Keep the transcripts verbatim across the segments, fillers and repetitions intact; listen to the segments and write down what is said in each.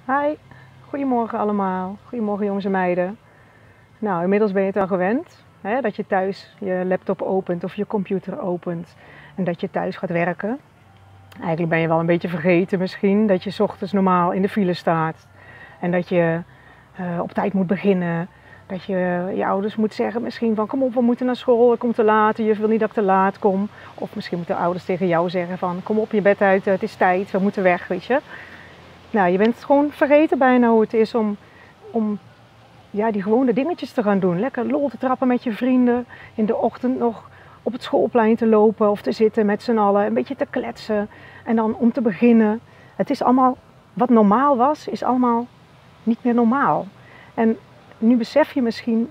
Hi, goedemorgen allemaal. Goedemorgen jongens en meiden. Nou, inmiddels ben je het al gewend, hè, dat je thuis je laptop opent of je computer opent en dat je thuis gaat werken. Eigenlijk ben je wel een beetje vergeten misschien dat je 's ochtends normaal in de file staat en dat je uh, op tijd moet beginnen. Dat je je ouders moet zeggen misschien van kom op, we moeten naar school, ik kom te laat, je wil niet dat ik te laat kom. Of misschien moeten ouders tegen jou zeggen van kom op je bed uit, het is tijd, we moeten weg, weet je. Nou, je bent gewoon vergeten bijna hoe het is om, om ja, die gewone dingetjes te gaan doen. Lekker lol te trappen met je vrienden, in de ochtend nog op het schoolplein te lopen of te zitten met z'n allen, een beetje te kletsen. En dan om te beginnen, het is allemaal, wat normaal was, is allemaal niet meer normaal. En nu besef je misschien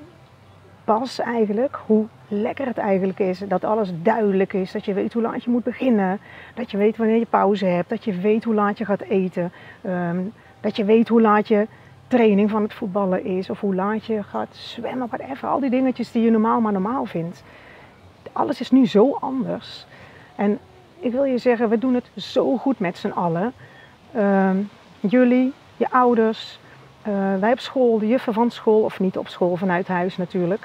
pas eigenlijk hoe lekker het eigenlijk is. Dat alles duidelijk is, dat je weet hoe laat je moet beginnen. Dat je weet wanneer je pauze hebt, dat je weet hoe laat je gaat eten. Um, dat je weet hoe laat je training van het voetballen is of hoe laat je gaat zwemmen, whatever. Al die dingetjes die je normaal maar normaal vindt. Alles is nu zo anders. En ik wil je zeggen, we doen het zo goed met z'n allen. Um, jullie, je ouders, uh, wij op school, de juffen van school, of niet op school, vanuit huis natuurlijk.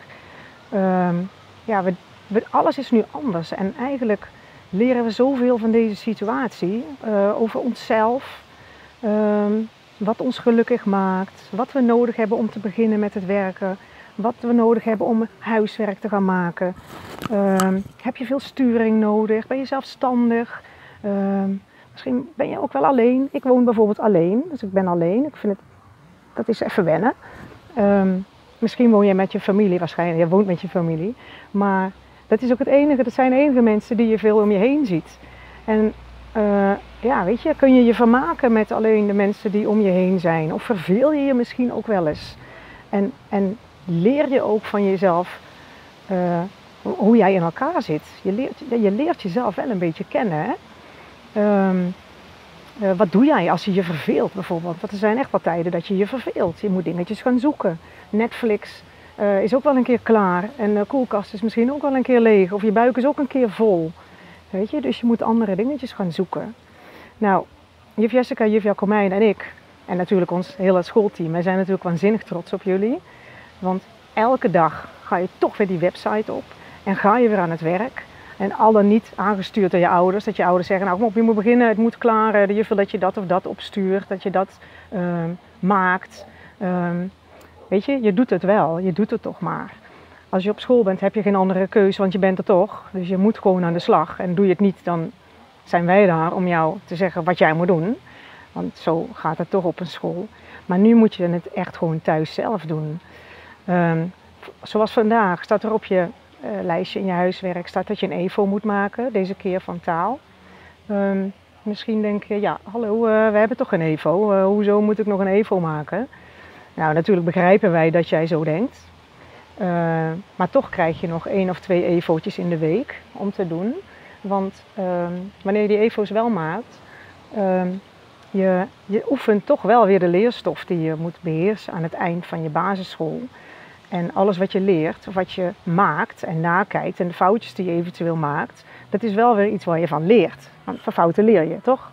Um, ja, we, we, alles is nu anders en eigenlijk leren we zoveel van deze situatie uh, over onszelf, um, wat ons gelukkig maakt, wat we nodig hebben om te beginnen met het werken, wat we nodig hebben om huiswerk te gaan maken. Um, heb je veel sturing nodig? Ben je zelfstandig? Um, misschien ben je ook wel alleen. Ik woon bijvoorbeeld alleen, dus ik ben alleen. Ik vind het, dat is even wennen. Um, Misschien woon je met je familie, waarschijnlijk, je woont met je familie. Maar dat is ook het enige, dat zijn de enige mensen die je veel om je heen ziet. En uh, ja, weet je, kun je je vermaken met alleen de mensen die om je heen zijn. Of verveel je je misschien ook wel eens. En, en leer je ook van jezelf uh, hoe jij in elkaar zit. Je leert, je leert jezelf wel een beetje kennen, hè. Um, Uh, wat doe jij als je je verveelt bijvoorbeeld? Want er zijn echt wel tijden dat je je verveelt. Je moet dingetjes gaan zoeken. Netflix uh, is ook wel een keer klaar. En de koelkast is misschien ook wel een keer leeg. Of je buik is ook een keer vol. Weet je? Dus je moet andere dingetjes gaan zoeken. Nou, juf Jessica, juf Jacomijn en ik. En natuurlijk ons hele schoolteam. Wij zijn natuurlijk waanzinnig trots op jullie. Want elke dag ga je toch weer die website op. En ga je weer aan het werk. En al dan niet aangestuurd door je ouders. Dat je ouders zeggen, nou kom op, je moet beginnen, het moet klaar. De juf wil dat je dat of dat opstuurt, dat je dat uh, maakt. Um, weet je, je doet het wel, je doet het toch maar. Als je op school bent heb je geen andere keus, want je bent er toch. Dus je moet gewoon aan de slag. En doe je het niet, dan zijn wij daar om jou te zeggen wat jij moet doen. Want zo gaat het toch op een school. Maar nu moet je het echt gewoon thuis zelf doen. Um, zoals vandaag staat er op je Uh, lijstje in je huiswerk staat dat je een evo moet maken, deze keer van taal. Um, misschien denk je, ja, hallo, uh, we hebben toch een evo, uh, hoezo moet ik nog een evo maken? Nou, natuurlijk begrijpen wij dat jij zo denkt. Uh, maar toch krijg je nog één of twee evo'tjes in de week om te doen. Want um, wanneer je die evo's wel maakt, um, je, je oefent toch wel weer de leerstof die je moet beheersen aan het eind van je basisschool. En alles wat je leert, of wat je maakt en nakijkt en de foutjes die je eventueel maakt, dat is wel weer iets waar je van leert. Want van fouten leer je, toch?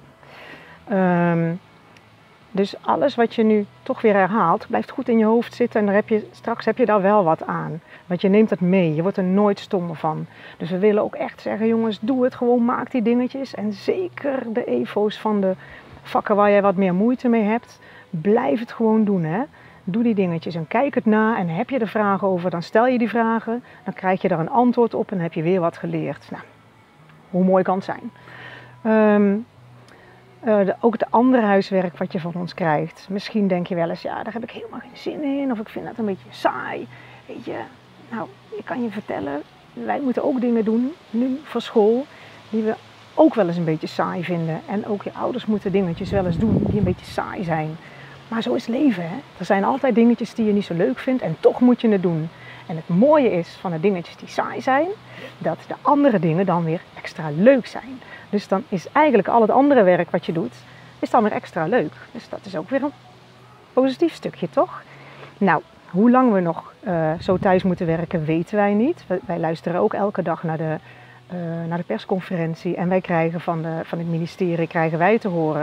Um, dus alles wat je nu toch weer herhaalt, blijft goed in je hoofd zitten en daar heb je, straks heb je daar wel wat aan. Want je neemt het mee, je wordt er nooit stommer van. Dus we willen ook echt zeggen, jongens, doe het gewoon, maak die dingetjes. En zeker de evo's van de vakken waar jij wat meer moeite mee hebt, blijf het gewoon doen, hè. Doe die dingetjes en kijk het na en heb je er vragen over, dan stel je die vragen, dan krijg je daar een antwoord op en dan heb je weer wat geleerd. Nou, hoe mooi kan het zijn. Um, uh, de, ook het andere huiswerk wat je van ons krijgt. Misschien denk je wel eens, ja, daar heb ik helemaal geen zin in of ik vind dat een beetje saai. Weet je, nou, ik kan je vertellen, wij moeten ook dingen doen, nu voor school, die we ook wel eens een beetje saai vinden. En ook je ouders moeten dingetjes wel eens doen die een beetje saai zijn. Maar zo is het leven, hè. Er zijn altijd dingetjes die je niet zo leuk vindt en toch moet je het doen. En het mooie is van de dingetjes die saai zijn, dat de andere dingen dan weer extra leuk zijn. Dus dan is eigenlijk al het andere werk wat je doet, is dan weer extra leuk. Dus dat is ook weer een positief stukje, toch? Nou, hoe lang we nog uh, zo thuis moeten werken, weten wij niet. Wij, wij luisteren ook elke dag naar de, uh, naar de persconferentie en wij krijgen van, de, van het ministerie krijgen wij te horen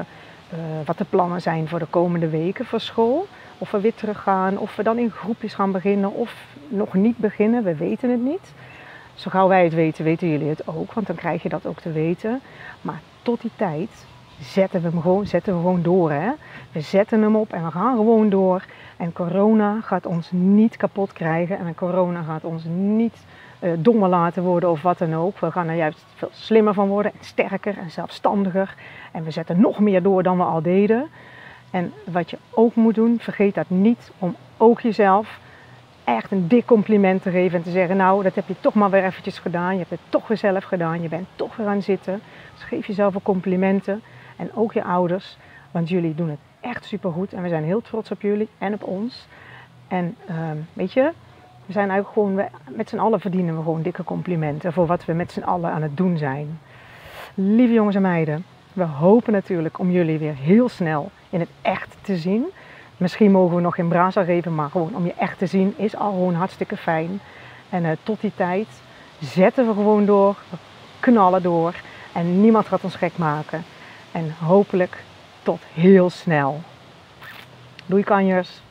uh, wat de plannen zijn voor de komende weken voor school. Of we weer teruggaan, of we dan in groepjes gaan beginnen of nog niet beginnen. We weten het niet. Zo gauw wij het weten, weten jullie het ook, want dan krijg je dat ook te weten. Maar tot die tijd zetten we hem gewoon, zetten we gewoon door. Hè? We zetten hem op en we gaan gewoon door. En corona gaat ons niet kapot krijgen en corona gaat ons niet uh, dommer laten worden of wat dan ook. We gaan er juist veel slimmer van worden en sterker en zelfstandiger. En we zetten nog meer door dan we al deden. En wat je ook moet doen, vergeet dat niet om ook jezelf echt een dik compliment te geven en te zeggen, nou, dat heb je toch maar weer eventjes gedaan. Je hebt het toch weer zelf gedaan. Je bent toch weer gaan zitten. Dus geef jezelf ook complimenten. En ook je ouders, want jullie doen het echt supergoed. En we zijn heel trots op jullie en op ons. En uh, weet je, we zijn eigenlijk gewoon, met z'n allen verdienen we gewoon dikke complimenten voor wat we met z'n allen aan het doen zijn. Lieve jongens en meiden, we hopen natuurlijk om jullie weer heel snel in het echt te zien. Misschien mogen we nog geen brasa geven, maar gewoon om je echt te zien is al gewoon hartstikke fijn. En uh, tot die tijd zetten we gewoon door, we knallen door en niemand gaat ons gek maken. En hopelijk tot heel snel. Doei kanjers!